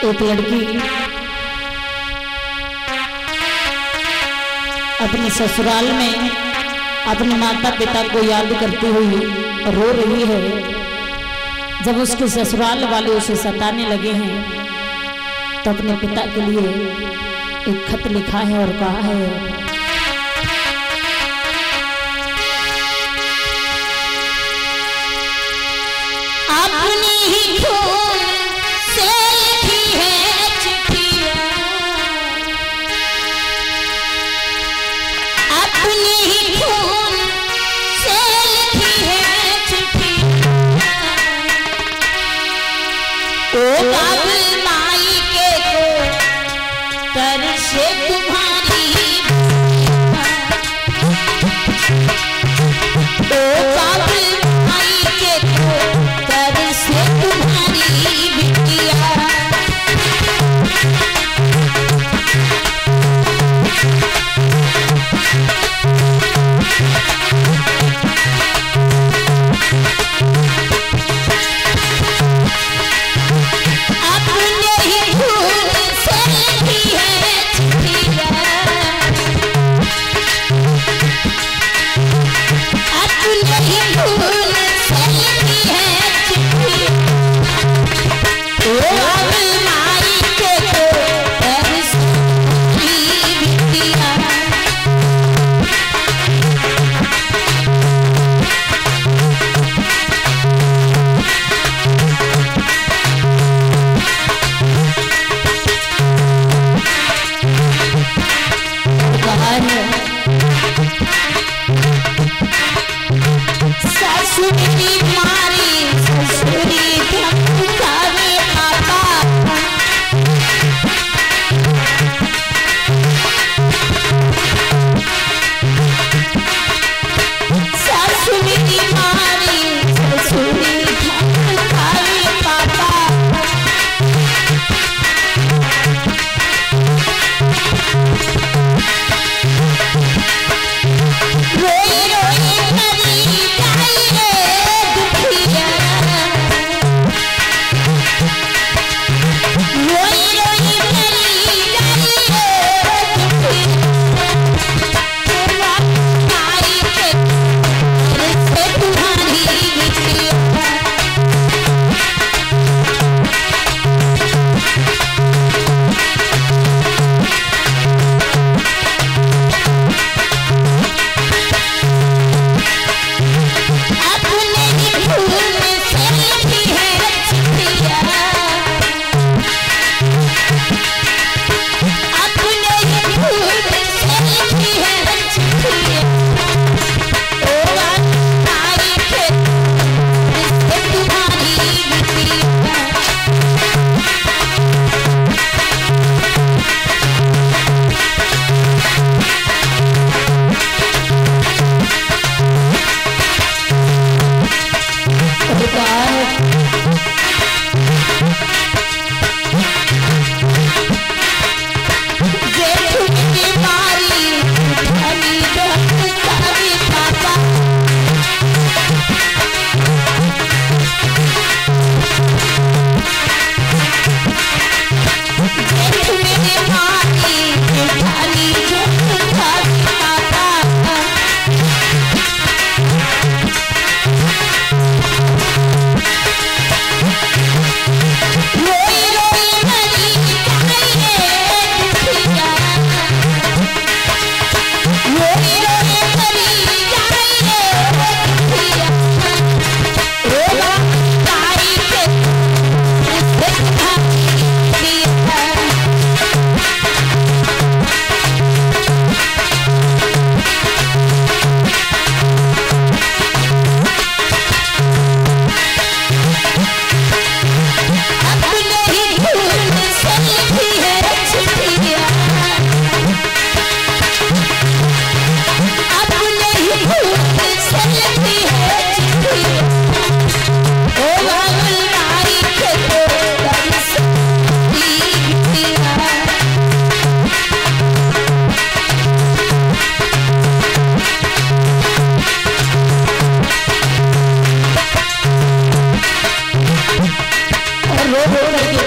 एक लड़की अपने ससुराल में अपने माता पिता को याद करती हुई रो रही है। जब उसके ससुराल वाले उसे सताने लगे हैं तो अपने पिता के लिए एक खत लिखा है और कहा है, अपनी ही खून से लिखी है चिट्ठियां, अपनी ही खून से लिखी है चिट्ठियां, ओ काबिल माई के को तरसे तुम्हारी, ओ काबिल माई के को तरसे तुम्हारी बिटिया, अपने ही खून से लिखी है चिट्ठियां, अपने ही खून से लिखी है चिट्ठियां, ओ काबिल माई के को तरसे तुम्हारी बिटिया, कहा है ससुरी मारी ससुरी धमकावे पापा, ससुरी मारी ससुरी धमकावे पापा, रोई रोई मरी जाई रे दुखिया, रोई रोई मरी जाई रे दुखिया, माई के तरसे तुम्हारी बिटिया, अपने ही खून से लिखी है चिट्ठियां, अपने ही खून से लिखी है चिट्ठियां, ओ माई के तरसे तुम्हारी बिटिया, जेठुनी मारी धनी धमकावे पापा, जेठुनी मारी धनी धमकावे पापा, रोई रोई मरी जाई रे दुखिया, रोई रोई मरी जाई रे दुखिया, ओ माई के तरसे तुम्हारी बिटिया, अपने ही खून से लिखी है चिट्ठियां, अपने ही खून से लिखी है चिट्ठियां, ओ काबिल माई के को तरसे तुम्हारी बिटिया, और रो रो करके